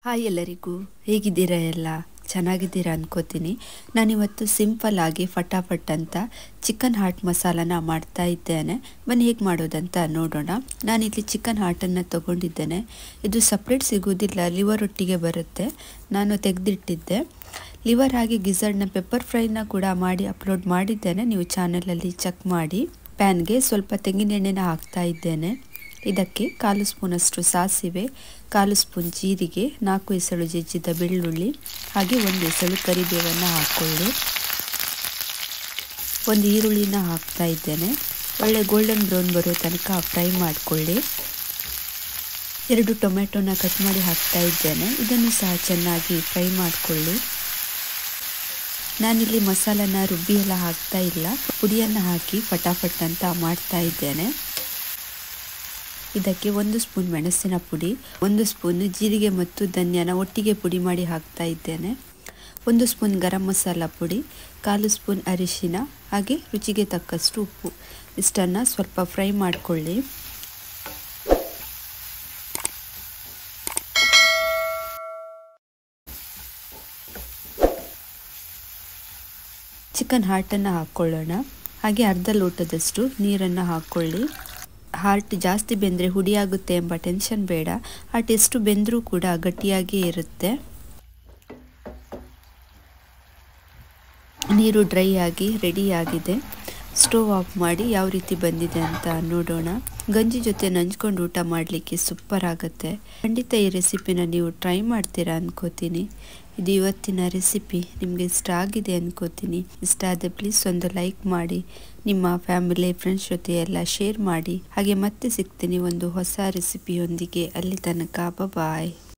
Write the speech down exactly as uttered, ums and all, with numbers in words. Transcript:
Hi ಎಲ್ಲರಿಗೂ, ಹೇಗಿದ್ದೀರಾ? ಎಲ್ಲ ಚೆನ್ನಾಗಿದ್ದೀರಾ ಅನ್ಕೋತೀನಿ. ನಾನಿವತ್ತು ಸಿಂಪಲ್ ಆಗಿ ಫಟಾಫಟ್ ಅಂತ ಚಿಕನ್ ಹಾರ್ಟ್ ಮಸಾಲಾನ ಮಾಡ್ತಾ ಇದ್ದೇನೆ. ಬನ್ನಿ ಹೇಗೆ ಮಾಡೋದಂತ ನೋಡೋಣ. ನಾನಿಲ್ಲಿ ಚಿಕನ್ ಹಾರ್ಟನ್ನು ತಗೊಂಡಿದ್ದೇನೆ. ಇದು ಸಪ್ರೇಟ್ ಸಿಗೋದಿಲ್ಲ, ಲಿವರ್ ಒಟ್ಟಿಗೆ ಬರುತ್ತೆ. ನಾನು ತೆಗೆದಿಟ್ಟಿದ್ದೆ. ಲಿವರ್ ಹಾಗೆ ಗಿಝರ್ಡ್ನ ಪೆಪ್ಪರ್ ಫ್ರೈನ ಕೂಡ ಮಾಡಿ ಅಪ್ಲೋಡ್ ಮಾಡಿದ್ದೇನೆ, ನೀವು ಚಾನಲಲ್ಲಿ ಚೆಕ್ ಮಾಡಿ. ಪ್ಯಾನ್ಗೆ ಸ್ವಲ್ಪ ತೆಂಗಿನ ಎಣ್ಣೆನ ಹಾಕ್ತಾ ಇದ್ದೇನೆ. ಇದಕ್ಕೆ ಕಾಲು ಸ್ಪೂನಷ್ಟು ಸಾಸಿವೆ, ಕಾಲು ಸ್ಪೂನ್ ಜೀರಿಗೆ, ನಾಲ್ಕು ಎಸಳು ಜಜ್ಜಿದ ಬೆಳ್ಳುಳ್ಳಿ, ಹಾಗೆ ಒಂದು ಎಸಳು ಕರಿಬೇವನ್ನು ಹಾಕ್ಕೊಳ್ಳಿ. ಒಂದು ಈರುಳ್ಳಿನ ಹಾಕ್ತಾ ಇದ್ದೇನೆ. ಒಳ್ಳೆ ಗೋಲ್ಡನ್ ಬ್ರೌನ್ ಬರೋ ತನಕ ಫ್ರೈ ಮಾಡಿಕೊಳ್ಳಿ. ಎರಡು ಟೊಮೆಟೊನ ಕಟ್ ಮಾಡಿ ಹಾಕ್ತಾ ಇದ್ದೇನೆ. ಇದನ್ನು ಸಹ ಚೆನ್ನಾಗಿ ಫ್ರೈ ಮಾಡಿಕೊಳ್ಳಿ. ನಾನಿಲ್ಲಿ ಮಸಾಲನ ರುಬ್ಬಿ ಎಲ್ಲ ಹಾಕ್ತಾ ಇಲ್ಲ, ಪುಡಿಯನ್ನು ಹಾಕಿ ಫಟಾಫಟ್ ಅಂತ ಮಾಡ್ತಾ ಇದ್ದೇನೆ. ಇದಕ್ಕೆ ಒಂದು ಸ್ಪೂನ್ ಮೆಣಸಿನ ಪುಡಿ, ಒಂದು ಸ್ಪೂನ್ ಜೀರಿಗೆ ಮತ್ತು ಧನಿಯಾನ ಒಟ್ಟಿಗೆ ಪುಡಿ ಮಾಡಿ ಹಾಕ್ತಾ ಇದ್ದೇನೆ. ಒಂದು ಸ್ಪೂನ್ ಗರಂ ಮಸಾಲ ಪುಡಿ, ಕಾಲು ಸ್ಪೂನ್ ಅರಿಶಿನ, ಹಾಗೆ ರುಚಿಗೆ ತಕ್ಕಷ್ಟು ಉಪ್ಪು. ಇಷ್ಟನ್ನು ಸ್ವಲ್ಪ ಫ್ರೈ ಮಾಡಿಕೊಳ್ಳಿ. ಚಿಕನ್ ಹಾರ್ಟನ್ನು ಹಾಕ್ಕೊಳ್ಳೋಣ. ಹಾಗೆ ಅರ್ಧ ಲೋಟದಷ್ಟು ನೀರನ್ನು ಹಾಕ್ಕೊಳ್ಳಿ. ಹಾರ್ಟ್ ಜಾಸ್ತಿ ಬೆಂದರೆ ಹುಡಿಯಾಗುತ್ತೆ ಎಂಬ ಟೆನ್ಷನ್ ಬೇಡ. ಹಾರ್ಟ್ ಎಷ್ಟು ಬೆಂದರೂ ಕೂಡ ಗಟ್ಟಿಯಾಗೇ ಇರುತ್ತೆ. ನೀರು ಡ್ರೈ ಆಗಿ ರೆಡಿಯಾಗಿದೆ. ಸ್ಟೋವ್ ಆಫ್ ಮಾಡಿ ಯಾವ ರೀತಿ ಬಂದಿದೆ ಅಂತ ನೋಡೋಣ. ಗಂಜಿ ಜೊತೆ ನಂಚ್ಕೊಂಡು ಊಟ ಮಾಡಲಿಕ್ಕೆ ಸೂಪರ್ ಆಗುತ್ತೆ. ಖಂಡಿತ ಈ ರೆಸಿಪಿನ ನೀವು ಟ್ರೈ ಮಾಡ್ತೀರಾ ಅನ್ಕೋತೀನಿ. ಇದು ಇವತ್ತಿನ ರೆಸಿಪಿ ನಿಮಗೆ ಇಷ್ಟ ಆಗಿದೆ ಅನ್ಕೋತೀನಿ. ಇಷ್ಟ ಆದರೆ ಪ್ಲೀಸ್ ಒಂದು ಲೈಕ್ ಮಾಡಿ, ನಿಮ್ಮ ಫ್ಯಾಮಿಲಿ ಫ್ರೆಂಡ್ಸ್ ಜೊತೆ ಎಲ್ಲ ಶೇರ್ ಮಾಡಿ. ಹಾಗೆ ಮತ್ತೆ ಸಿಗ್ತೀನಿ ಒಂದು ಹೊಸ ರೆಸಿಪಿಯೊಂದಿಗೆ. ಅಲ್ಲಿ ತನಕ ಬಾಯ್.